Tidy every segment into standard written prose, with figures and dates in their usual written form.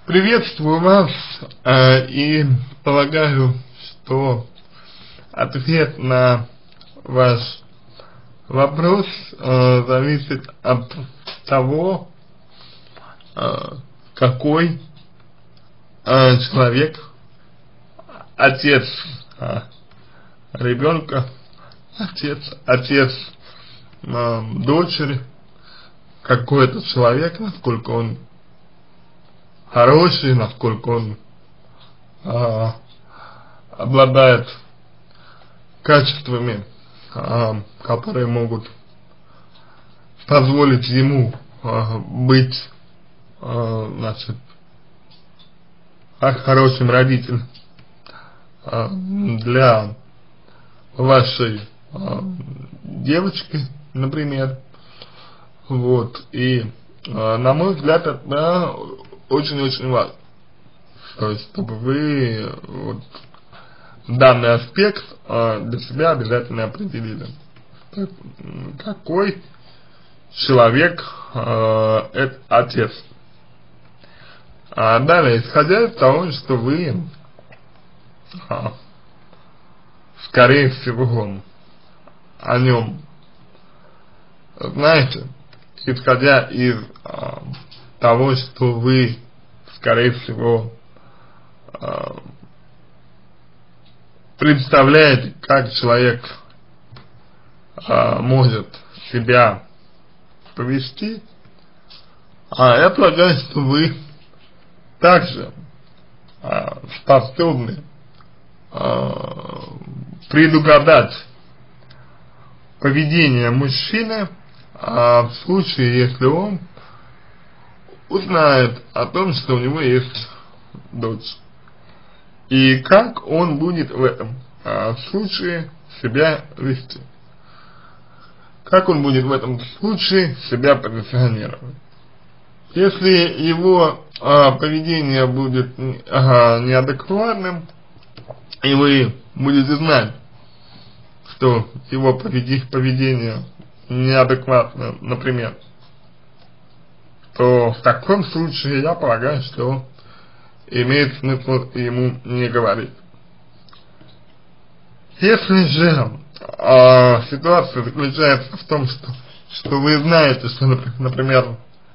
Приветствую вас и полагаю, что ответ на ваш вопрос зависит от того, какой человек, отец ребенка, отец дочери, какой это человек, насколько он хороший, насколько он обладает качествами, которые могут позволить ему быть, значит, хорошим родителем для вашей девочки, например. Вот, и на мой взгляд, это очень-очень важно, то есть, чтобы вы вот данный аспект для себя обязательно определили, какой человек это отец. Далее, исходя из того, что вы, скорее всего, о нем знаете, исходя из того, что вы, скорее всего, представляете, как человек может себя повести, я полагаю, что вы также способны предугадать поведение мужчины в случае, если он узнает о том, что у него есть дочь, и как он будет в этом случае себя вести, как он будет в этом случае себя позиционировать. Если его поведение будет неадекватным, и вы будете знать, что его поведение неадекватно, например, то в таком случае я полагаю, что имеет смысл ему не говорить. Если же ситуация заключается в том, что вы знаете, что, например,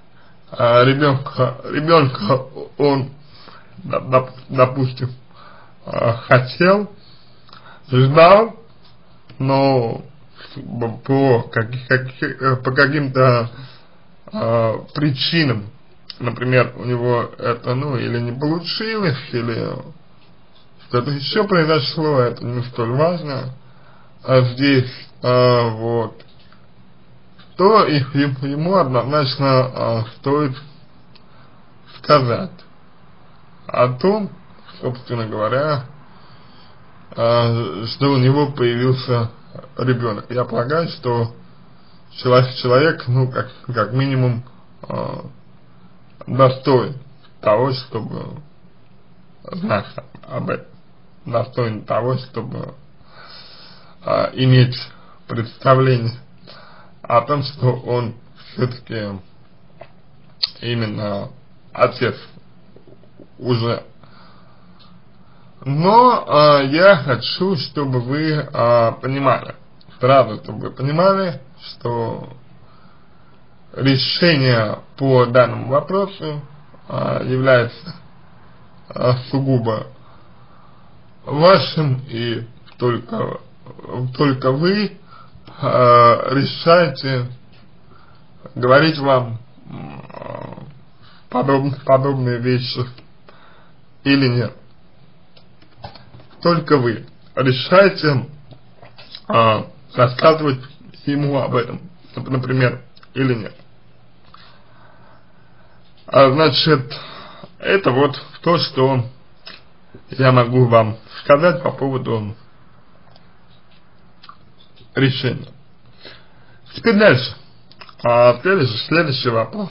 ребенка он, допустим, хотел, ждал, но по каким-то причинам, например, у него это, или не получилось, или что-то еще произошло, это не столь важно, здесь, вот, то ему однозначно стоит сказать о том, собственно говоря, что у него появился ребенок. Я полагаю, что человек, как минимум, достоин того, чтобы знать об этом, достоин того, чтобы иметь представление о том, что он все-таки именно отец уже. Но я хочу, чтобы вы понимали, сразу, чтобы вы понимали, что решение по данному вопросу является сугубо вашим, и только вы решаете, говорить вам подобные вещи или нет. Только вы решаете рассказывать ему об этом, например, или нет. Значит, это вот то, что я могу вам сказать по поводу решения. Теперь дальше. Следующий вопрос.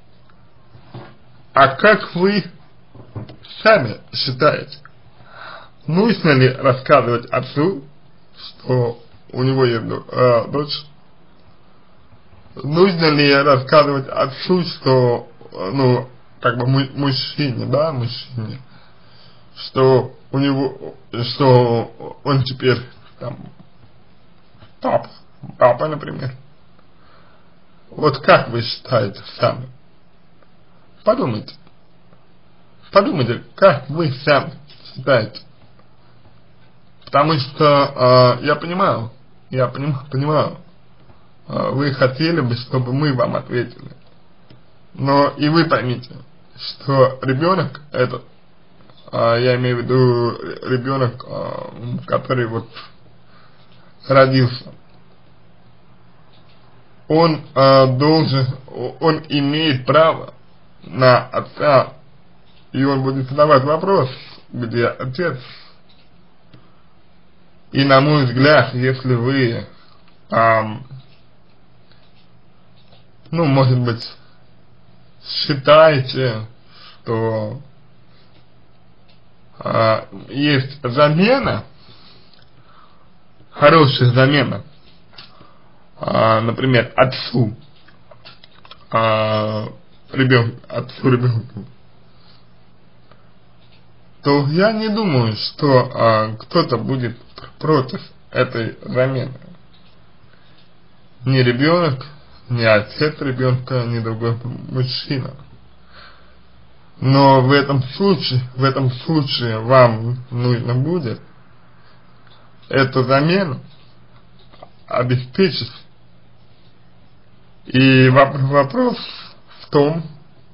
А как вы сами считаете, нужно ли рассказывать отцу, что у него есть дочь? Нужно ли рассказывать отцу, что как бы мужчине, да, мужчине, что у него, что он теперь там папа, например. Вот как вы считаете сами? Подумайте, как вы сами считаете? Потому что я понимаю, вы хотели бы, чтобы мы вам ответили. Но и вы поймите, что ребенок этот, я имею в виду ребенок, который вот родился, он он имеет право на отца, и он будет задавать вопрос, где отец. И на мой взгляд, если вы, ну, может быть, считаете, что есть замена, хорошая замена, например, отцу ребенку, то я не думаю, что кто-то будет против этой замены. Ни ребенок, ни отец ребенка, ни другой мужчина. Но в этом случае вам нужно будет эту замену обеспечить. И вопрос в том,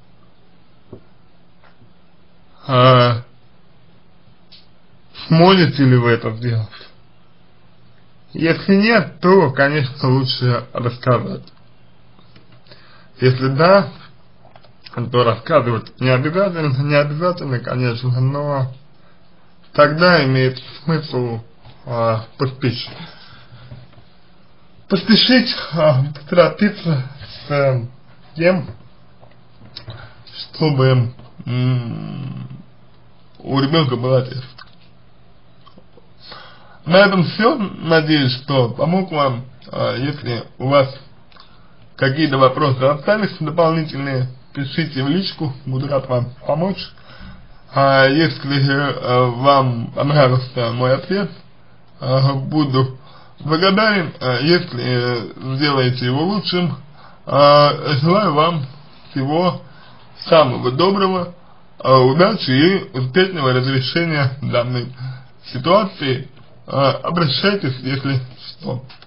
сможете ли вы это сделать? Если нет, то, конечно, лучше рассказать. Если да, то рассказывать не обязательно, конечно, но тогда имеет смысл поспешить, поторопиться с тем, чтобы у ребенка был отец. На этом все. Надеюсь, что помог вам. Если у вас какие-то вопросы остались дополнительные, пишите в личку, буду рад вам помочь. Если вам понравился мой ответ, буду благодарен, если сделаете его лучшим. Желаю вам всего самого доброго, удачи и успешного разрешения данной ситуации. Обращайтесь, если что.